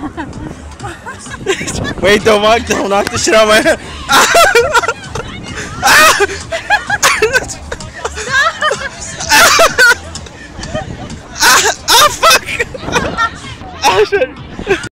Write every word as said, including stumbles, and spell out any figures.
Wait, don't knock, don't knock the shit out of my head. Ah, fuck! Ah, shit.